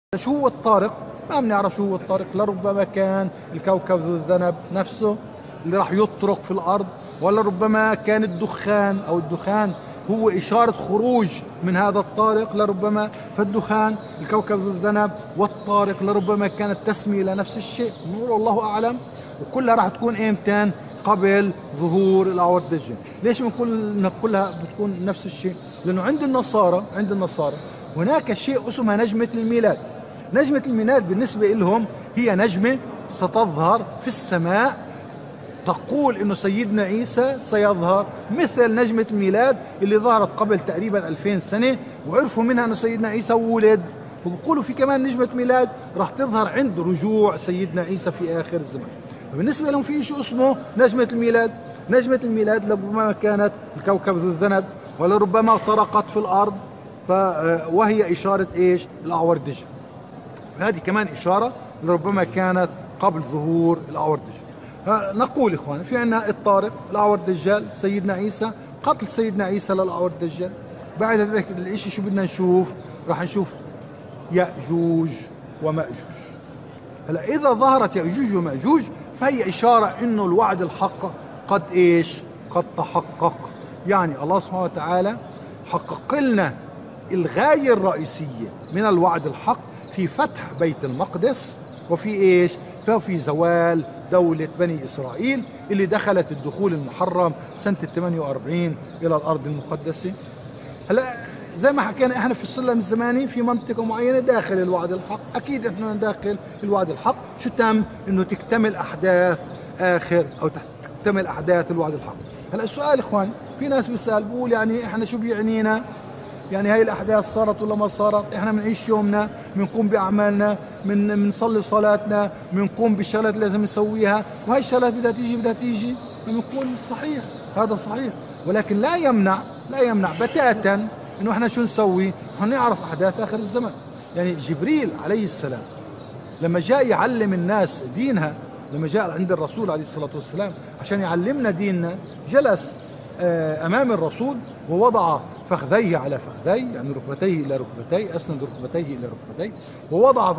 شو هو الطارق؟ ما بنعرف شو هو الطارق. لربما كان الكوكب ذو الذنب نفسه اللي راح يطرق في الأرض، ولا ربما كان الدخان أو الدخان هو إشارة خروج من هذا الطارق لربما. فالدخان الكوكب ذو الذنب والطارق لربما كانت تسمية لنفس الشيء، نقول الله أعلم. وكلها راح تكون إمتى؟ قبل ظهور الأعور الدجال. ليش بنقول إن كلها بتكون نفس الشيء؟ لأنه عند النصارى هناك شيء اسمها نجمة الميلاد. نجمة الميلاد بالنسبة لهم هي نجمة ستظهر في السماء تقول انه سيدنا عيسى سيظهر، مثل نجمة الميلاد اللي ظهرت قبل تقريبا 2000 سنة وعرفوا منها انه سيدنا عيسى ولد. وبقولوا في كمان نجمة ميلاد راح تظهر عند رجوع سيدنا عيسى في آخر الزمان. بالنسبة لهم في شيء اسمه نجمة الميلاد. نجمة الميلاد لربما كانت الكوكب ذو الذنب، ولربما طرقت في الأرض، وهي إشارة إيش؟ الأعور الدجال. هذه كمان إشارة لربما كانت قبل ظهور الأعور الدجال. نقول إخواني في عنا الطارق، الأعور الدجال، سيدنا عيسى، قتل سيدنا عيسى للأعور الدجال. بعد ذلك الإشي شو بدنا نشوف؟ راح نشوف يأجوج ومأجوج. هلا إذا ظهرت يأجوج ومأجوج فهي إشارة إنه الوعد الحق قد إيش؟ قد تحقق. يعني الله سبحانه وتعالى حقق لنا الغاية الرئيسية من الوعد الحق في فتح بيت المقدس، وفي إيش؟ ففي زوال دولة بني إسرائيل اللي دخلت الدخول المحرم سنة 48 إلى الأرض المقدسة. هلا زي ما حكينا احنا في السلم الزماني في منطقة معينة داخل الوعد الحق، أكيد احنا داخل الوعد الحق. شو تم؟ إنه تكتمل أحداث آخر أو تكتمل أحداث الوعد الحق. هلا السؤال إخوان، في ناس بيسأل بقول يعني احنا شو بيعنينا؟ يعني هاي الأحداث صارت ولا ما صارت؟ إحنا بنعيش يومنا، بنقوم بأعمالنا، بنصلي صلاتنا، بنقوم بالشغلات اللي لازم نسويها، وهي الشغلات بدها تيجي بنقول صحيح، هذا صحيح. ولكن لا يمنع بتاتا إنه إحنا شو نسوي؟ نعرف أحداث آخر الزمان. يعني جبريل عليه السلام لما جاء يعلم الناس دينها، لما جاء عند الرسول عليه الصلاة والسلام عشان يعلمنا ديننا، جلس أمام الرسول ووضع فخذيه على فخذيه، يعني ركبتيه إلى ركبتيه، أسند ركبتيه إلى ركبتيه، ووضع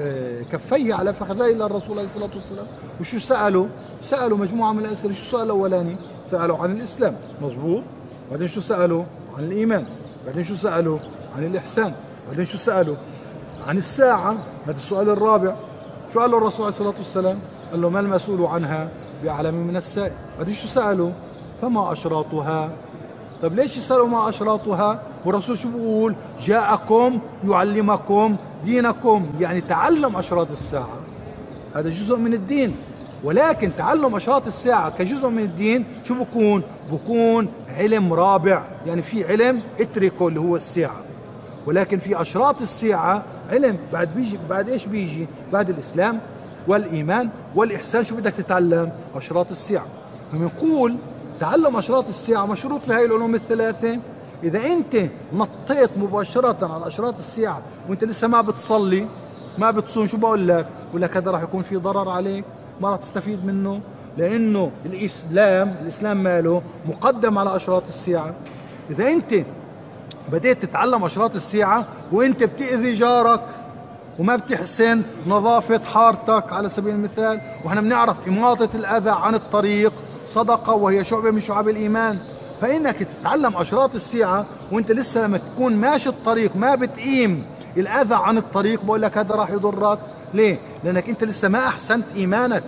كفيه على فخذيه إلى الرسول عليه الصلاة والسلام. وشو سألوا مجموعة من الأسئلة. شو السؤال الأولاني؟ سألوا عن الإسلام، مظبوط. بعدين شو سألوا؟ عن الإيمان. بعدين شو سألوا؟ عن الإحسان. بعدين شو سألوا؟ عن الساعة. هذا السؤال الرابع. شو قال له الرسول عليه الصلاة والسلام؟ قال له ما المسؤول عنها بأعلم من السائل. بعدين شو سألوا؟ فما أشراطها. طب ليش يسألوا ما أشراطها؟ والرسول شو بيقول؟ جاءكم يعلمكم دينكم، يعني تعلم أشراط الساعة هذا جزء من الدين. ولكن تعلم أشراط الساعة كجزء من الدين شو بكون علم رابع. يعني في علم اتركه اللي هو الساعة، ولكن في أشراط الساعة علم بعد إيش بيجي؟ بعد الإسلام والإيمان والإحسان. شو بدك تتعلم؟ أشراط الساعة. فبنقول تعلم أشراط الساعة مشروط في هاي العلوم الثلاثة. إذا أنت نطيت مباشرة على أشراط الساعة وأنت لسه ما بتصلي ما بتصوم، شو بقول لك؟ بقول لك هذا راح يكون في ضرر عليك، ما راح تستفيد منه، لأنه الإسلام ماله مقدم على أشراط الساعة. إذا أنت بديت تتعلم أشراط الساعة وأنت بتأذي جارك وما بتحسن نظافة حارتك على سبيل المثال، وإحنا بنعرف إماطة الأذى عن الطريق صدقة وهي شعبة من شعب الإيمان. فإنك تتعلم أشراط الساعة وأنت لسه لما تكون ماشي الطريق ما بتقيم الأذى عن الطريق، بقول لك هذا راح يضرك. ليه؟ لأنك أنت لسه ما أحسنت إيمانك.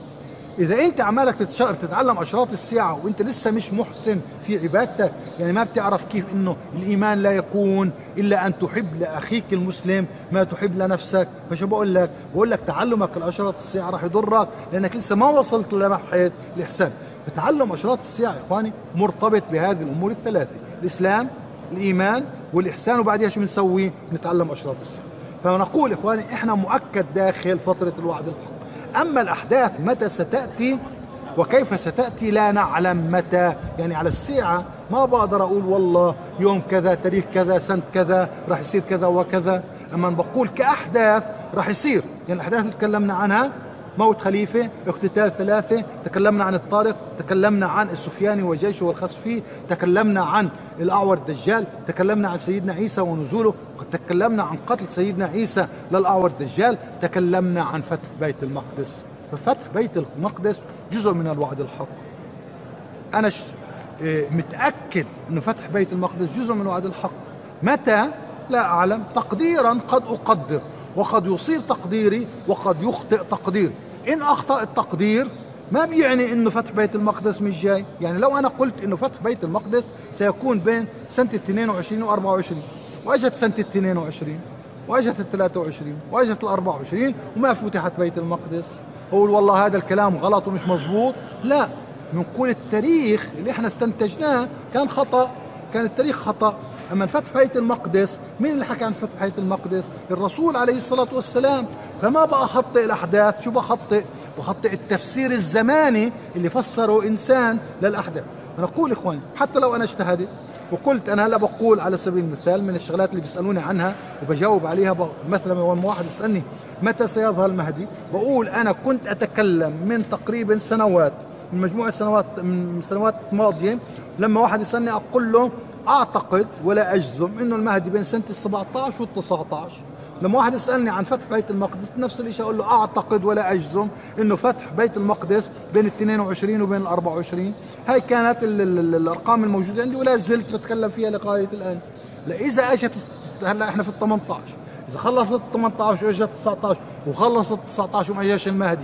إذا أنت عمالك تتعلم أشراط الساعة وأنت لسه مش محسن في عبادتك، يعني ما بتعرف كيف إنه الإيمان لا يكون إلا أن تحب لأخيك المسلم ما تحب لنفسك. فشو بقول لك؟ بقول لك تعلمك الأشراط الساعة راح يضرك، لأنك لسه ما وصلت لمرحلة الإحسان. فتعلم أشراط الساعة يا إخواني مرتبط بهذه الأمور الثلاثة: الإسلام، الإيمان، والإحسان. وبعدها شو بنسوي؟ نتعلم أشراط الساعة. فنقول إخواني إحنا مؤكد داخل فترة الوعد الحق. أما الأحداث متى ستأتي وكيف ستأتي لا نعلم متى. يعني على الساعة ما بقدر أقول والله يوم كذا تاريخ كذا سنة كذا راح يصير كذا وكذا. أما بقول كأحداث راح يصير، يعني الأحداث اللي تكلمنا عنها موت خليفة، اقتتال ثلاثة، تكلمنا عن الطارق، تكلمنا عن السفياني وجيشه والخسفي، تكلمنا عن الأعور الدجال، تكلمنا عن سيدنا عيسى ونزوله، تكلمنا عن قتل سيدنا عيسى للأعور الدجال، تكلمنا عن فتح بيت المقدس. ففتح بيت المقدس جزء من الوعد الحق. أنا متأكد أنه فتح بيت المقدس جزء من الوعد الحق. متى؟ لا أعلم، تقديرا قد أقدر، وقد يصير تقديري وقد يخطئ تقدير. إن أخطأ التقدير ما بيعني إنه فتح بيت المقدس مش جاي. يعني لو أنا قلت إنه فتح بيت المقدس سيكون بين سنة 22 و 24، وأجت سنة 22 وأجت 23 وأجت 24 وما فتحت بيت المقدس، أقول والله هذا الكلام غلط ومش مظبوط؟ لا، بنقول التاريخ اللي احنا استنتجناه كان خطأ، كان التاريخ خطأ. أما فتح بيت المقدس، مين اللي حكى عن فتح بيت المقدس؟ الرسول عليه الصلاة والسلام. فما بقى أخطئ الأحداث، شو بخطئ؟ بخطئ التفسير الزماني اللي فسره إنسان للأحداث. فنقول إخواني، حتى لو أنا اجتهدت وقلت، أنا هلا بقول على سبيل المثال من الشغلات اللي بيسألوني عنها وبجاوب عليها، مثلا لما واحد يسألني متى سيظهر المهدي، بقول أنا كنت أتكلم من تقريبا سنوات، من مجموعة سنوات ماضية، لما واحد يسألني أقول له أعتقد ولا أجزم إنه المهدي بين سنة 17 وال 19. لما واحد يسألني عن فتح بيت المقدس نفس الشيء، أقول له أعتقد ولا أجزم إنه فتح بيت المقدس بين ال 22 وبين ال 24. هاي كانت الأرقام الموجودة عندي ولا زلت بتكلم فيها لغاية الآن. لا إذا أجت، هلا إحنا في ال 18، إذا خلصت 18 وإجت 19 وخلصت 19 وما جاش المهدي،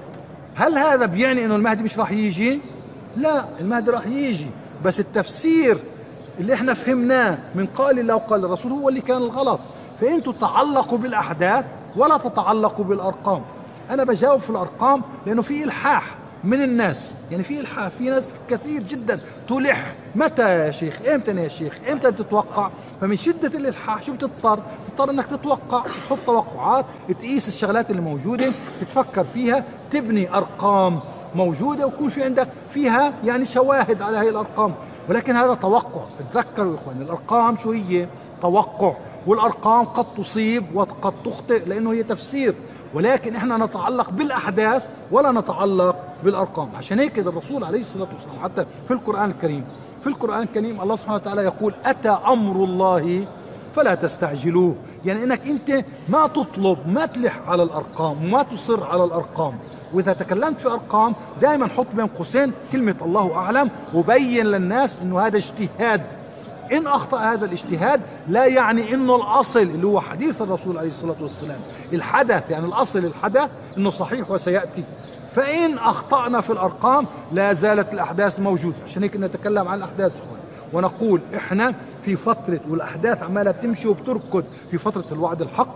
هل هذا بيعني إنه المهدي مش راح يجي؟ لا، المهدي راح يجي، بس التفسير اللي احنا فهمناه من قال الله وقال الرسول هو اللي كان الغلط. فانتوا تعلقوا بالاحداث ولا تتعلقوا بالارقام. انا بجاوب في الارقام لانه في الحاح من الناس، يعني في الحاح، في ناس كثير جدا تلح. متى يا شيخ؟ امتى يا شيخ؟ امتى تتوقع؟ فمن شدة الالحاح شو بتضطر انك تتوقع، تحط توقعات، تقيس الشغلات اللي موجودة، تتفكر فيها، تبني ارقام موجودة ويكون في عندك فيها يعني شواهد على هاي الارقام. ولكن هذا توقع. تذكروا يا اخوان، الارقام شو هي؟ توقع. والارقام قد تصيب وقد تخطئ لانه هي تفسير، ولكن احنا نتعلق بالاحداث ولا نتعلق بالارقام. عشان هيك الرسول عليه الصلاه والسلام حتى في القران الكريم، الله سبحانه وتعالى يقول اتى امر الله فلا تستعجلوه. يعني انك انت ما تطلب، ما تلح على الارقام وما تصر على الارقام. واذا تكلمت في ارقام دائما حط بين قوسين كلمه الله اعلم، وبين للناس انه هذا اجتهاد. ان اخطا هذا الاجتهاد لا يعني انه الاصل اللي هو حديث الرسول عليه الصلاه والسلام، الحدث يعني الاصل الحدث انه صحيح وسياتي. فان اخطانا في الارقام لا زالت الاحداث موجوده. عشان هيك نتكلم عن الاحداث ونقول احنا في فتره، والاحداث عماله بتمشي وبتركض في فتره الوعد الحق،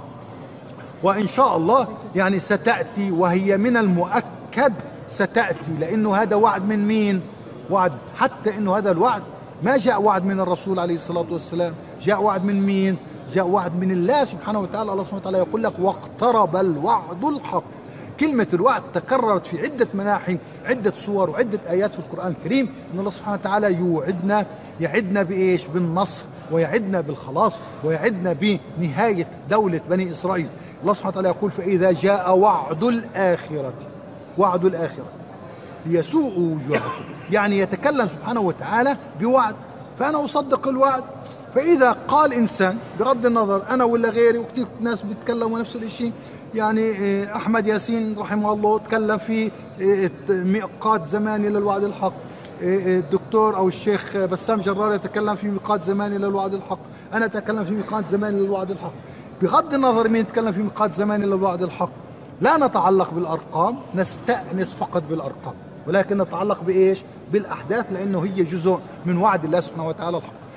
وإن شاء الله يعني ستأتي، وهي من المؤكد ستأتي، لأنه هذا وعد من مين؟ وعد، حتى إنه هذا الوعد ما جاء وعد من الرسول عليه الصلاة والسلام، جاء وعد من مين؟ جاء وعد من الله سبحانه وتعالى. الله سبحانه وتعالى يقول لك واقترب الوعد الحق. كلمة الوعد تكررت في عدة مناحي، عدة صور وعدة آيات في القرآن الكريم، أن الله سبحانه وتعالى يعدنا بإيش؟ بالنصر، ويعدنا بالخلاص، ويعدنا بنهاية دولة بني إسرائيل. الله سبحانه وتعالى يقول فإذا جاء وعد الآخرة ليسوء وجوهكم. يعني يتكلم سبحانه وتعالى بوعد، فأنا أصدق الوعد. فإذا قال إنسان، بغض النظر أنا ولا غيري، وكثير ناس بيتكلموا نفس الشيء، يعني أحمد ياسين رحمه الله تكلم في ميقات زماني للوعد الحق، الدكتور أو الشيخ بسام جرار يتكلم في ميقات زماني للوعد الحق، أنا أتكلم في ميقات زماني للوعد الحق. بغض النظر مين يتكلم في ميقات زماني للوعد الحق، لا نتعلق بالأرقام، نستأنس فقط بالأرقام، ولكن نتعلق بإيش؟ بالأحداث، لأنه هي جزء من وعد الله سبحانه وتعالى الحق.